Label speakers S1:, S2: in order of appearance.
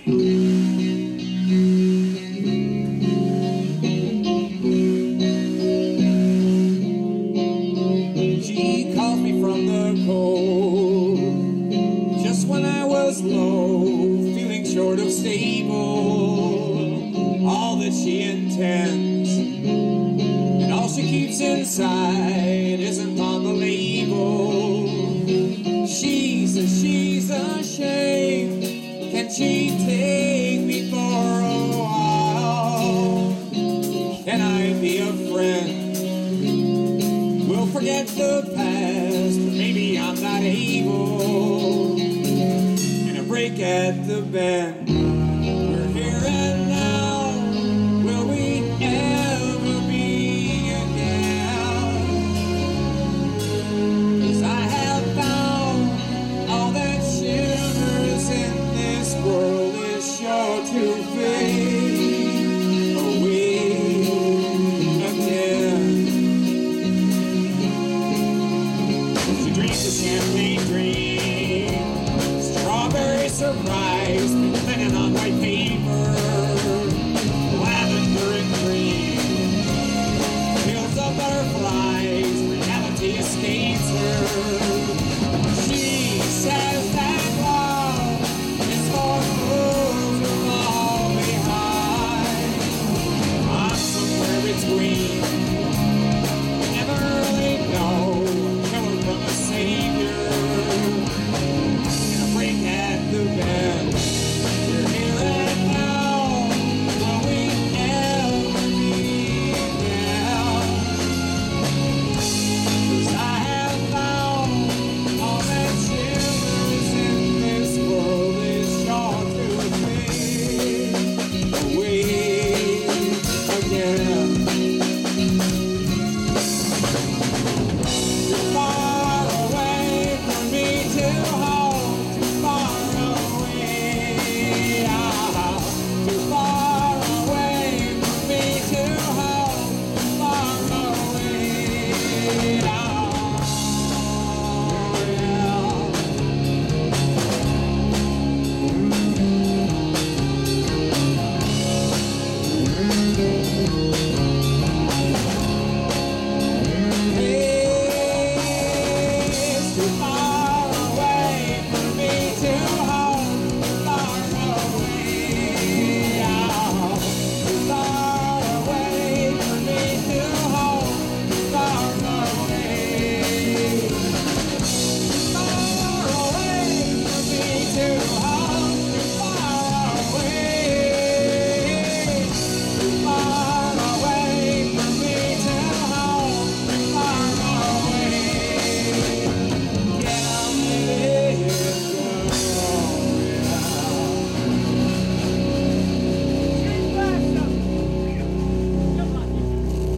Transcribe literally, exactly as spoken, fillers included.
S1: She calls me from the cold, just when I was low, feeling short of stable. All that she intends and all she keeps inside isn't on the label. She says she's ashamed. Can she take me for a while? Can I be a friend? We'll forget the past, but maybe I'm not able. And a break at the bend. We're here and now. Will we ever be again? 'Cause I have found all that shimmers in this world is sure to fade away again. She dreams a champagne dream, strawberry surprise, linen on white paper.